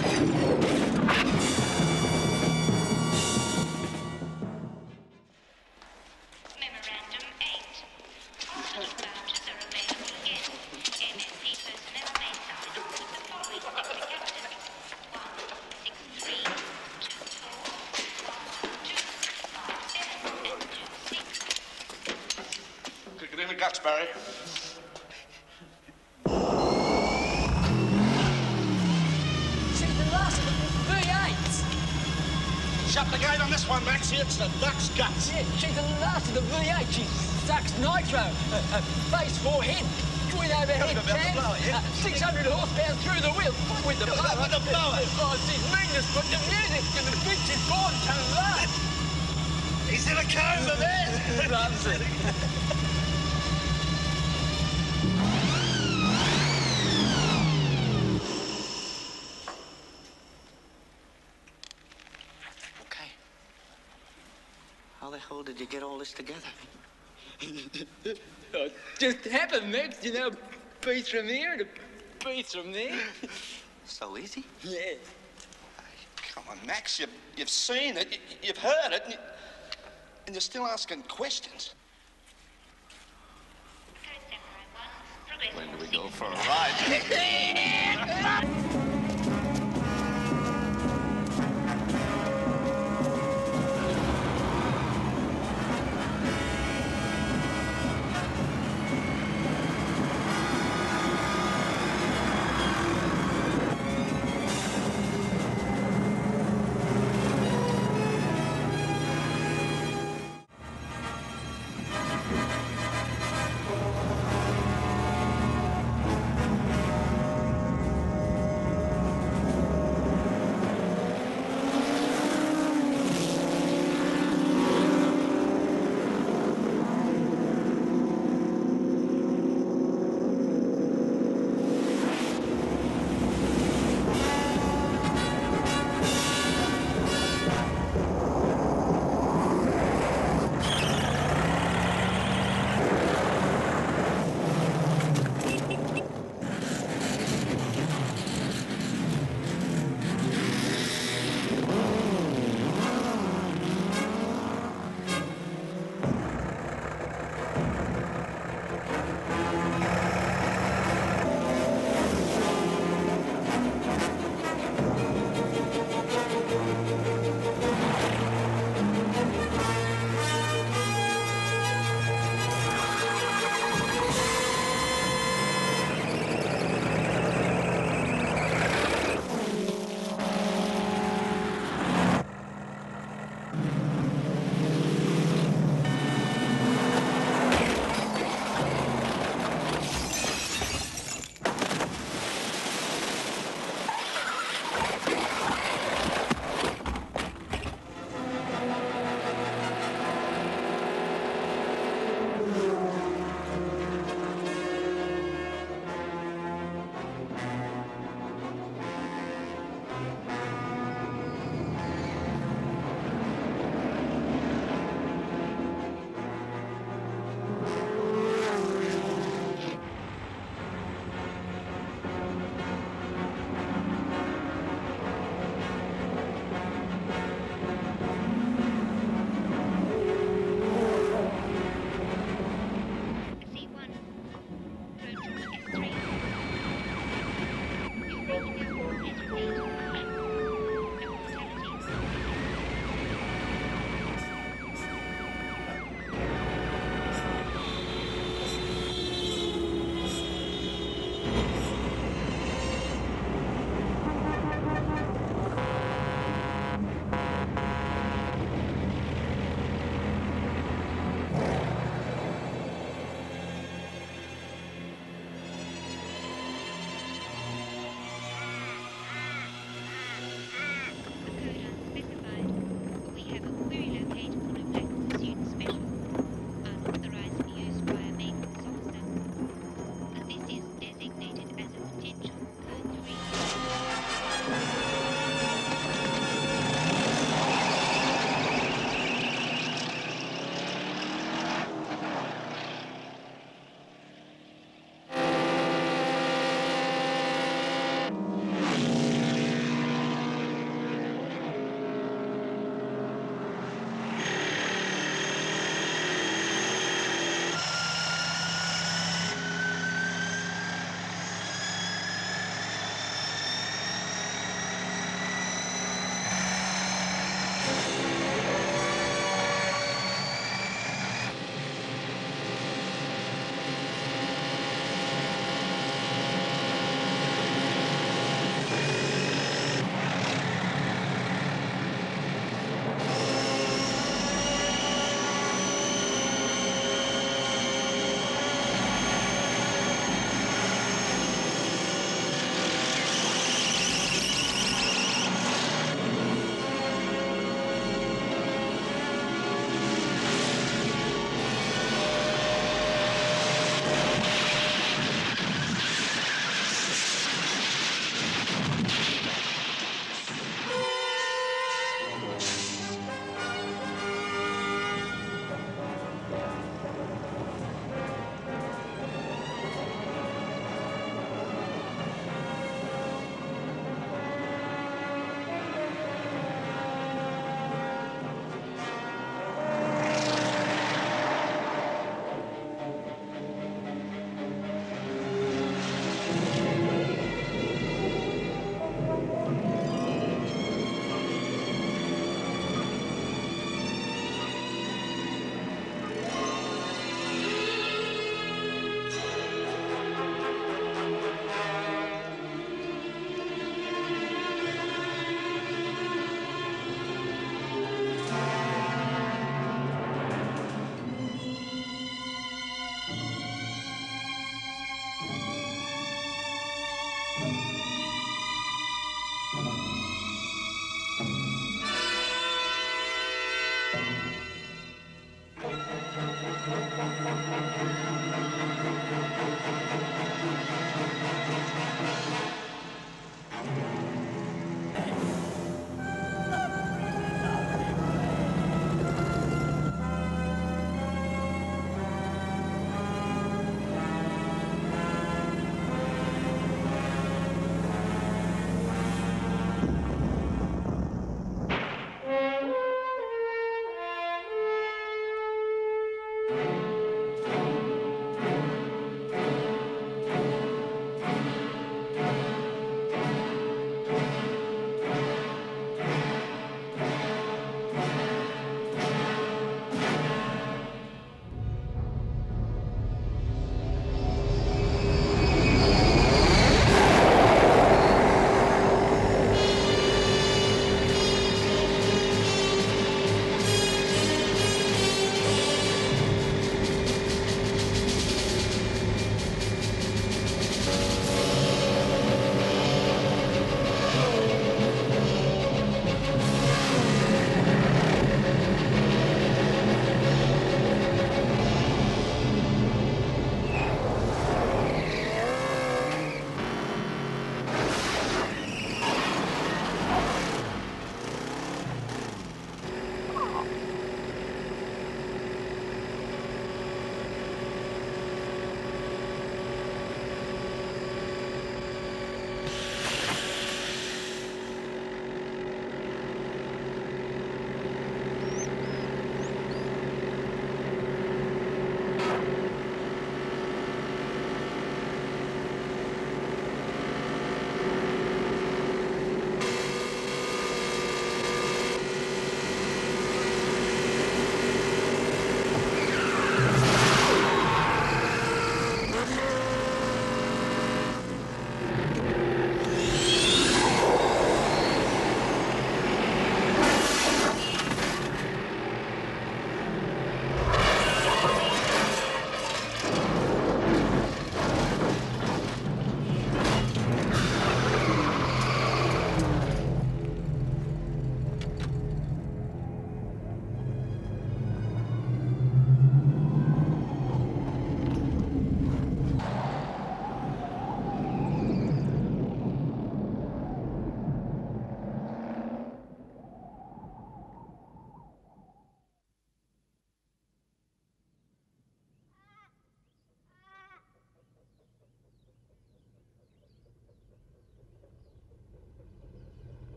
Memorandum 8. Hospital vouchers are available again. MSP personnel may sign with the following sector captains. 163, 24, 12, 57, and 26. Good evening, Gutsbury. She's the last of the V8. Shut the gate on this one, Maxie. It's the duck's guts. Yeah, she's the last of the V8. She sucks nitro. Face for head. Twin overhead About the cam. blower, yeah? 600 horsepower through the wheel. With the blower. With the blower. Oh, she's meanness, but the music and the bitch is gone to life. He's in a coma, man. Loves it. Okay. How the hell did you get all this together? Just happened, Max. You know, piece from here to piece from there. So easy? Yeah. Come on, Max. You've seen it. You've heard it. And you're still asking questions. When do we go for a ride?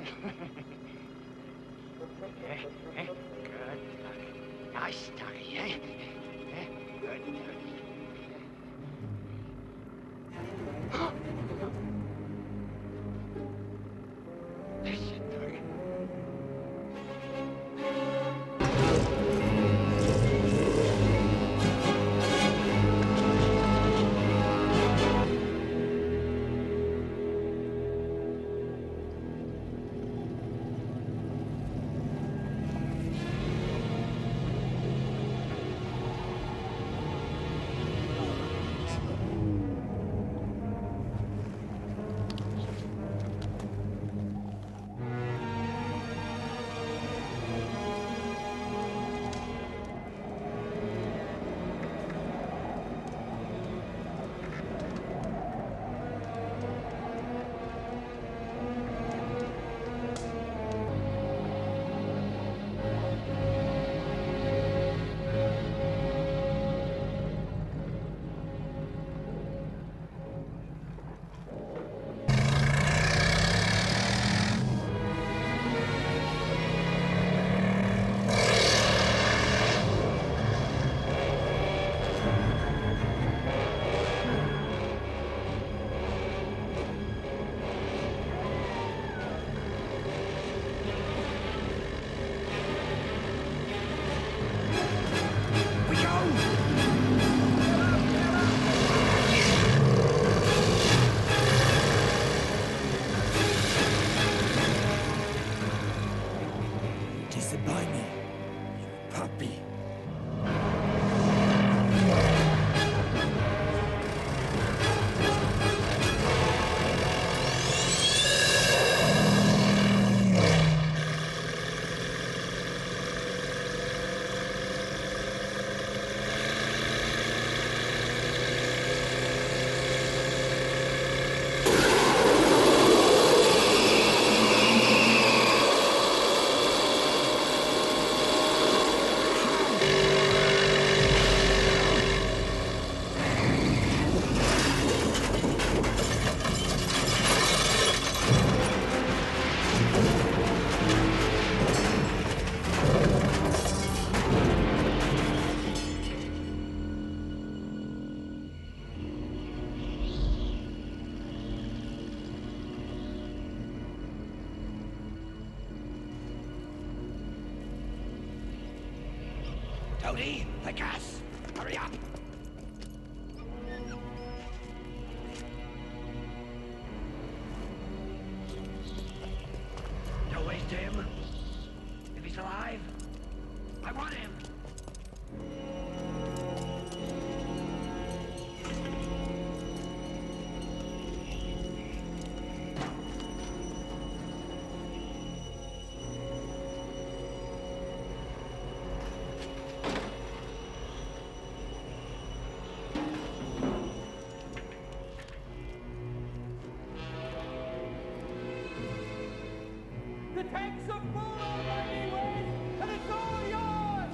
Good. Nice doggy, eh? Good. Listen, doggy. Disappoint me, you puppy. Tony, the gas! Hurry up! Don't waste him. If he's alive, I want him. The tanks are full already, Wade, and it's all yours!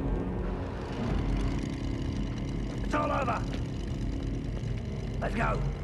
It's all over. Let's go.